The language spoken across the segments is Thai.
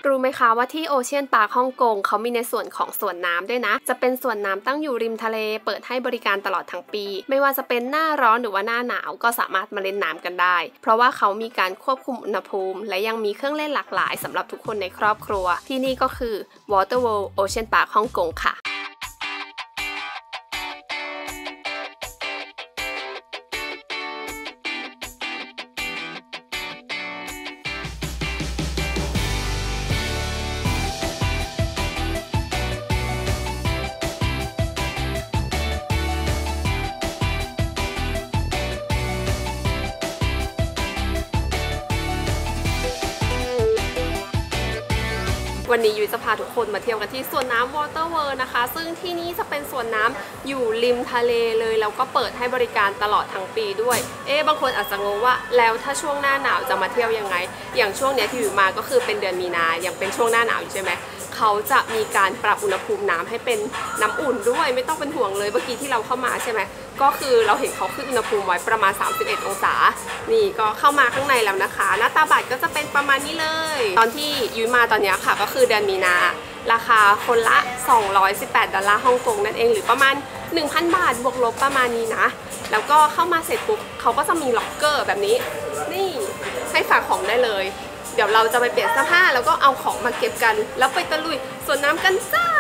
รู้ไหมคะว่าที่โอเชียนปาร์คฮ่องกงเขามีในส่วนของสวนน้ำด้วยนะจะเป็นสวนน้ำตั้งอยู่ริมทะเลเปิดให้บริการตลอดทั้งปีไม่ว่าจะเป็นหน้าร้อนหรือว่าหน้าหนาวก็สามารถมาเล่นน้ำกันได้เพราะว่าเขามีการควบคุมอุณหภูมิและยังมีเครื่องเล่นหลากหลายสำหรับทุกคนในครอบครัวที่นี่ก็คือ Water World Ocean Park ฮ่องกงค่ะวันนี้ยุ้ยจะพาทุกคนมาเที่ยวกันที่สวนน้ำ Water World นะคะซึ่งที่นี่จะเป็นสวนน้ำอยู่ริมทะเลเลยแล้วก็เปิดให้บริการตลอดทั้งปีด้วยบางคนอาจจะงงว่าแล้วถ้าช่วงหน้าหนาวจะมาเที่ยวยังไงอย่างช่วงเนี้ยที่อยู่มาก็คือเป็นเดือนมีนายังเป็นช่วงหน้าหนาวอยู่ใช่ไหมเขาจะมีการปรับอุณหภูมิน้ำให้เป็นน้ำอุ่นด้วยไม่ต้องเป็นห่วงเลยเมื่อกี้ที่เราเข้ามาใช่ไหมก็คือเราเห็นเขาขึ้นอุณหภูมิไว้ประมาณ31 องศานี่ก็เข้ามาข้างในแล้วนะคะหน้าตาบัตรก็จะเป็นประมาณนี้เลยตอนที่ยุ้ยมาตอนนี้ค่ะก็คือเดือนมีนาราคาคนละ$218ฮ่องกงนั่นเองหรือประมาณ 1,000 บาทบวกลบประมาณนี้นะแล้วก็เข้ามาเสร็จปุ๊บเขาก็จะมีล็อกเกอร์แบบนี้นี่ให้ฝากของได้เลยเดี๋ยวเราจะไปเปลี่ยนเสื้อผ้าแล้วก็เอาของมาเก็บกันแล้วไปตะลุยสวนน้ำกันจ้า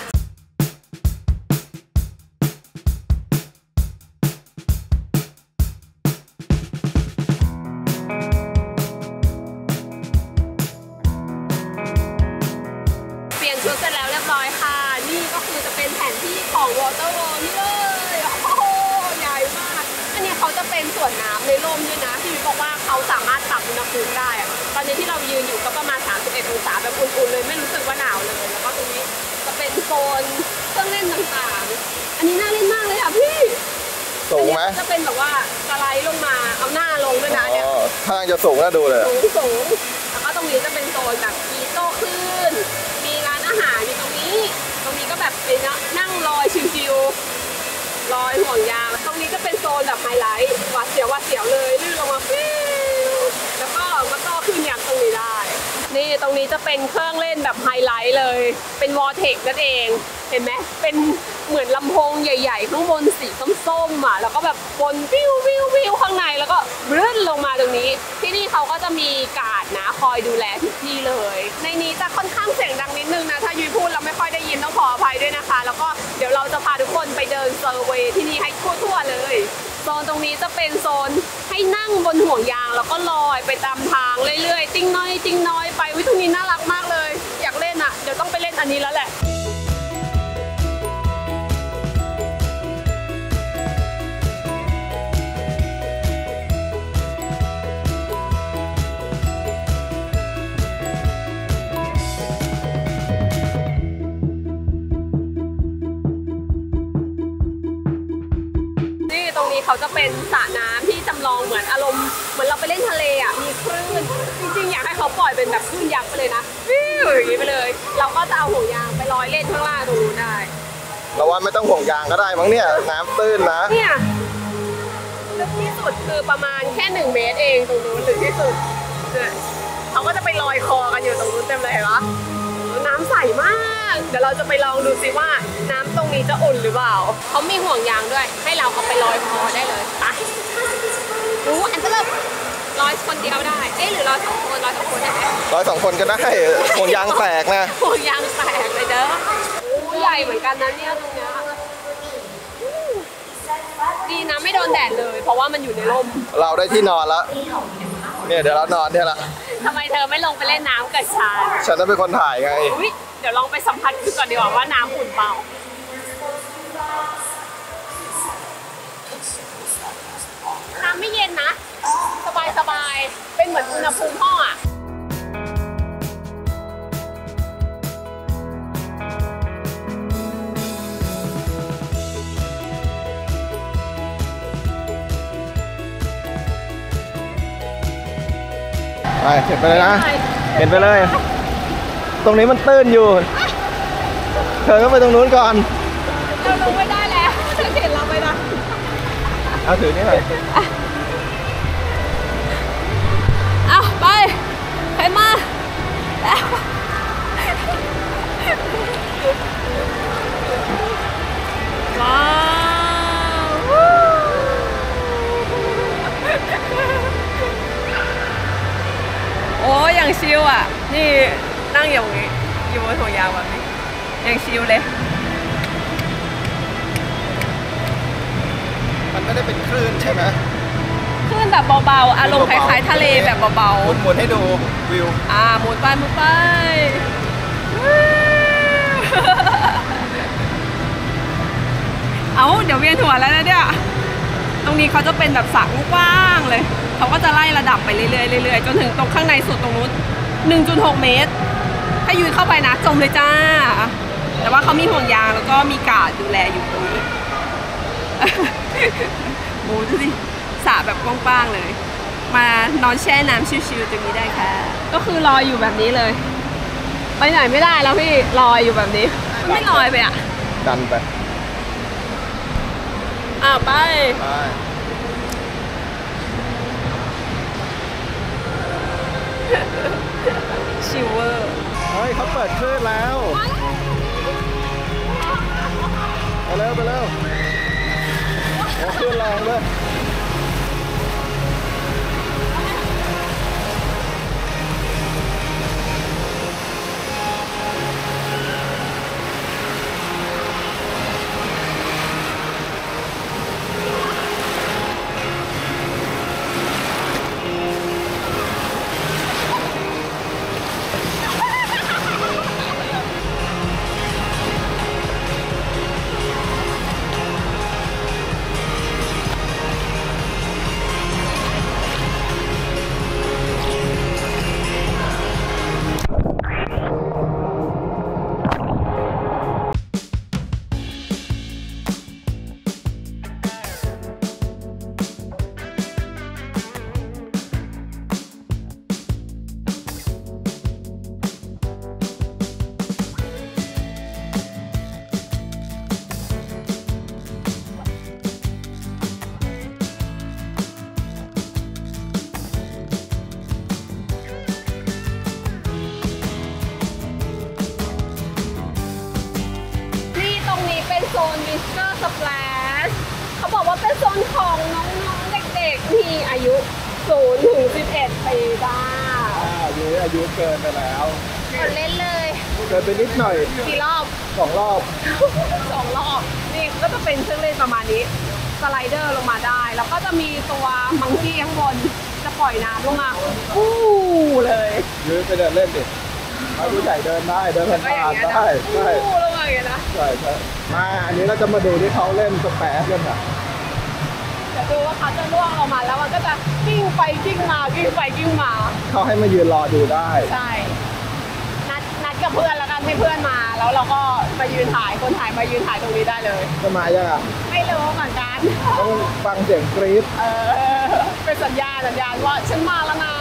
เปลี่ยนชุดเสร็จแล้วเรียบร้อยค่ะนี่ก็คือจะเป็นแผนที่ของ Water World นี่เลยโอ้โหใหญ่มากอันนี้เขาจะเป็นสวนน้ำในร่มด้วยนะที่บอกว่าเขาสามารถปรับอุณหภูมิได้ตอนนี้ที่เรายืนอยู่ก็ประมาณ31 องศาแบบอุ่นๆเลยไม่รู้สึกว่าหนาวเลยแล้วก็ตรงนี้จะเป็นโซนเครื่องเล่นต่างๆอันนี้น่าเล่นมากเลยอ่ะพี่สูงไหมจะเป็นแบบว่าสไลด์ลงมาเอาหน้าลงด้วยนะเนี่ยข้างจะสูงน่าดูเลยสูงแล้วก็ตรงนี้จะเป็นโซนแบบมีโต๊ะขึ้นมีร้านอาหารอยู่ตรงนี้ก็แบบไปนั่งลอยชิวๆลอยห่วงยางตรงนี้จะเป็นโซนแบบไฮไลท์หวาดเสียวเลยลื่นลงมาฟิวแล้วก็มาโต๊ะขึ้นอย่างตรงนี้ได้นี่ตรงนี้จะเป็นเครื่องเล่นแบบไฮไลท์เลยเป็นวอร์เทคนั่นเองเห็นไหมเป็นเหมือนลำโพงใหญ่ๆข้างบนสีส้มๆอ่ะแล้วก็แบบบนวิวข้างในแล้วก็เลื่อนลงมาตรงนี้ที่นี่เขาก็จะมีการ์ดนะคอยดูแลทุกที่เลยในนี้จะค่อนข้างเสียงดังนิดนึงนะถ้ายุ้ยพูดเราไม่ค่อยได้ยินต้องขออภัยด้วยนะคะแล้วก็เดี๋ยวเราจะพาทุกคนไปเดินเซอร์เวย์ที่นี่ให้ทั่วๆเลยโซนตรงนี้จะเป็นโซนให้นั่งบนห่วงยางแล้วก็ลอยไปตามทางเรื่อยๆติ้งน้อยไปวิตรงนี้น่ารักมากเลยอยากเล่นอ่ะเดี๋ยวต้องไปเล่นอันนี้แล้วแหละตรงนี้เขาจะเป็นสระน้ำที่จำลองเหมือนอารมณ์เหมือนเราไปเล่นทะเลอ่ะมีคลื่นจริงๆอยากให้เขาปล่อยเป็นแบบคลื่นยักษ์ไปเลยนะวิวอย่างนี้ไปเลยเราก็จะเอาห่วงยางไปลอยเล่นข้างล่างตรงนู้นได้เราว่าไม่ต้องห่วงยางก็ได้มั้งเนี่ยน้ำตื้นนะเนี่ยลึกที่สุดคือประมาณแค่1 เมตรเองตรงนู้นลึกที่สุดเขาก็จะไปลอยคอกันอยู่ตรงนู้นเต็มเลยเหรอน้ำใสมากเดี๋ยวเราจะไปลองดูซิว่าน้ำตรงนี้จะอุ่นหรือเปล่าเขามีห่วงยางด้วยให้เราเอาไปลอยคอได้เลยไปอันจะเริ่มลอยคนเดียวได้หรือลอย2 คนได้ไหมลอย2 คนก็ได้ห่วงยางแตกนะห่วงยางแตกเลยเด้อใหญ่เหมือนกันนะเนี่ยตรงเนี้ยดีนะไม่โดนแดดเลยเพราะว่ามันอยู่ในร่มเราได้ที่นอนแล้วเนี่ยเดี๋ยวเรานอนเนี่ยละทำไมเธอไม่ลงไปเล่นน้ำกับฉันต้องเป็นคนถ่ายไงเดี๋ยวลองไปสัมผัสก่อนดีกว่าว่าน้ำอุ่นเปล่าน้ำไม่เย็นนะสบายเป็นเหมือนอุณหภูมิห้องอ่ะไปเห็นไปเลยนะเห็นไปเลยตรงนี้มันตื้นอยู่เธอก็ไปตรงนู้นก่อนเราลงไม่ได้แล้วเธอเห็นเราไปนะเอาถือนี่หน่อยเอาไปมาอย่างชิลอ่ะนี่นั่งอย่างนี้อยู่บนห่วงยางแบบนี้อย่างชิลเลยมันไม่ได้เป็นคลื่นใช่ไหมคลื่นแบบเบาๆอารมณ์คล้ายๆทะเลแบบเบาๆหมุนให้ดูวิวหมุนไปเอาเดี๋ยวเวียนหัวแล้วนะเนี่ยตรงนี้เขาจะเป็นแบบสระกว้างเลยเขาก็จะไล่ระดับไปเรื่อยๆจนถึงตรงข้างในสุดตรงนู้น 1.6 เมตรถ้ายืนเข้าไปนะจมเลยจ้าแต่ว่าเขามีห่วงยางแล้วก็มีการ์ดดูแลอยู่ตรงนี้โอ้ดูสิสระแบบกว้างๆเลยมานอนแช่น้ำชิวๆตรงนี้ได้ค่ะก็คือลอยอยู่แบบนี้เลยไปไหนไม่ได้แล้วพี่ลอยอยู่แบบนี้ไม่ลอยไปอ่ะดันไปไปชิวเวอร์เฮ้ยเขาเปิดคลื่นแล้วไปเร็วคลื่นแรงเลยโซนมิสเตอร์สแปลชเขาบอกว่าเป็นโซนของน้องๆเด็กๆที่อายุ0 ถึง 11 ปีจ้าอายุเกินไปแล้วเล่นเลยเกินไปนิดหน่อยกี่รอบ 2 รอบ 2 รอบนี่ก็จะเป็นเครื่องเล่นประมาณนี้สไลเดอร์ลงมาได้แล้วก็จะมีตัวมังกี้ข้างบนจะปล่อยน้ำลงมาเลยยืนไปเดินเล่นดิผู้ใหญ่เดินได้เดินผ่านได้ใช่ลงมาอย่างนี้นะใช่มาอันนี้เราจะมาดูที่เขาเล่นสแปซกันค่ะจะดูว่าเขาจะล่วงลงมาแล้วมันก็จะกิ้งไปกิ้งมาเขาให้มายืนรอดูได้ใช่นัดกับเพื่อนแล้วกันให้เพื่อนมาแล้วเราก็มายืนถ่ายคนถ่ายมายืนถ่ายตรงนี้ได้เลยจะมายังอ่ะไม่รู้เหมือนกันต้องฟังเสียงกรี๊ดเป็นสัญญาณว่าฉันมาแล้วนะ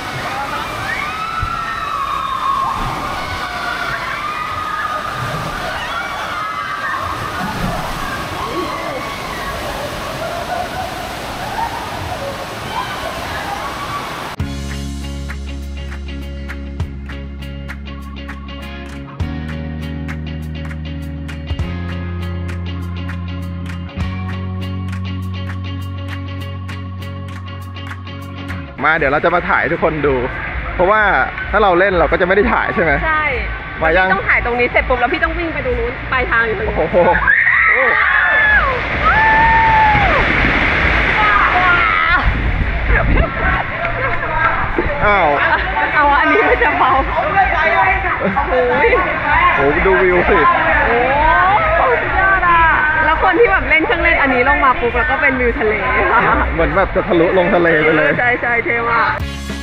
มาเดี๋ยวเราจะมาถ่ายทุกคนดูเพราะว่าถ้าเราเล่นเราก็จะไม่ได้ถ่ายใช่ไหมใช่มายังต้องถ่ายตรงนี้เสร็จปุ๊บแล้วพี่ต้องวิ่งไปดูนู้นปลายทางอยู่ตรงนี้โอ้โหเอาอันนี้ไม่จะเบาโอ้ดูวิวสิโอ้สุดยอดอ่ะแล้วคนที่แบบเล่นเครื่องเล่นอันนี้ลงมาปุ๊บแล้วก็เป็นวิวทะเลเหมือนแบบจะทะลุลงทะเลไปเลยใช่เท่มาก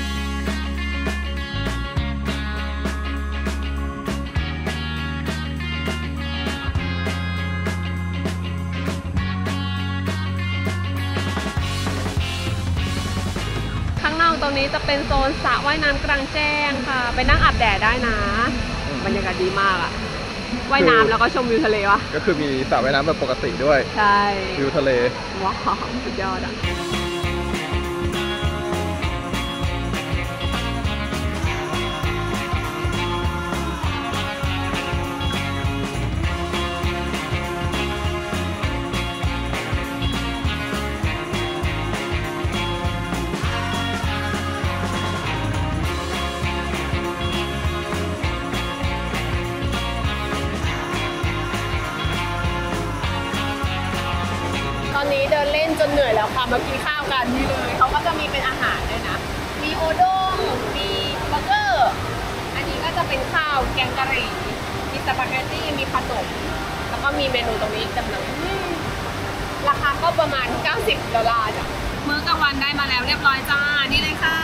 ข้างนอกตรงนี้จะเป็นโซนสระว่ายน้ำกลางแจ้งค่ะไปนั่งอาบแดดได้นะบรรยากาศดีมากอ่ะว่ายน้ำแล้วก็ชมวิวทะเลวะก็คือมีสระว่ายน้ำแบบปกติด้วยใช่วิวทะเลว้าวสุดยอดอ่ะนเหนื่อยแล้วค่ะมากินข้าวกันนี่เลยเขาก็จะมีเป็นอาหารด้วยนะมีโอด้งมีเบอร์เกอร์อันนี้ก็จะเป็นข้าวแกงกะหรี่มีสปาเกตตี้มีขนมแล้วก็มีเมนูตรงนี้จำหน่ายราคาก็ประมาณ$90จ้ะมื้อกลางวันได้มาแล้วเรียบร้อยจ้านี่เลยค่ะ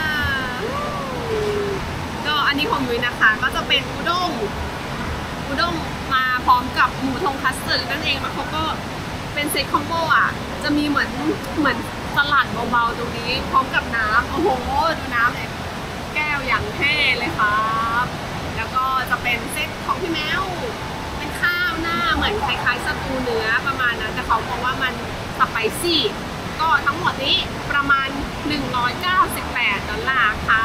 ก็อันนี้ของยุ้ยนะคะก็จะเป็นอุด้งมาพร้อมกับหมูทงคัตสึนั่นเองแล้วเขาก็เป็นเซตคอมโบอ่ะจะมีเหมือนสลัดเบาๆตรงนี้พร้อมกับน้ำโอ้โหดูน้ำเลยแก้วอย่างเท่เลยครับแล้วก็จะเป็นเซตของพี่แมวเป็นข้าวหน้าเหมือนคล้ายๆสตูเนื้อประมาณนั้นแต่เขาบอกว่ามันสไปซี่ก็ทั้งหมดนี้ประมาณ$198ค่ะ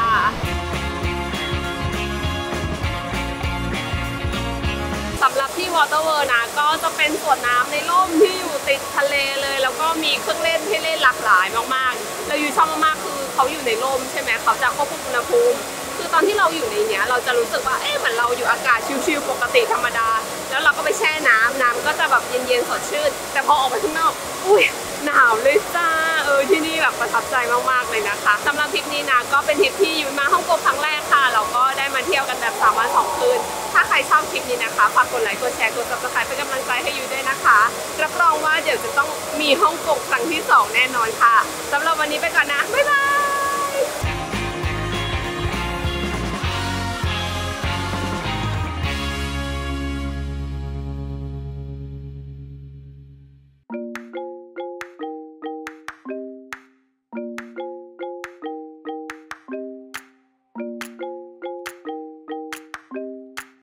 สำหรับที่วอเตอร์เวิลด์นะก็จะเป็นสวนน้ำในร่มที่อยู่ติดทะเลเลยแล้วก็มีเครื่องเล่นให้เล่นหลากหลายมากๆเราอยู่ชอบมากๆคือเขาอยู่ในร่มใช่ไหมเขาจะควบคุมอุณหภูมิคือตอนที่เราอยู่ในเนี้ยเราจะรู้สึกว่าเหมือนเราอยู่อากาศชิลๆปกติธรรมดาแล้วเราก็ไปแช่น้ำก็จะแบบเย็นๆสดชื่นแต่พอออกไปข้างนอกอุ้ยหนาวเลยจ้าที่นี่แบบประทับใจมากๆเลยนะคะสำหรับทริปนี้นะก็เป็นทริปที่อยู่มาฮ่องกงครั้งแรกค่ะเราก็ได้มาเที่ยวกันแบบ3 วัน 2 คืนถ้าใครชอบคลิปนี้นะคะฝากกดไลค์กดแชร์กด Subscribe เป็นกำลังใจให้ยูด้วยนะคะรับรองว่าเดี๋ยวจะต้องมีฮ่องกงครั้งที่2แน่นอนค่ะสำหรับวันนี้ไปก่อนนะบ๊ายบาย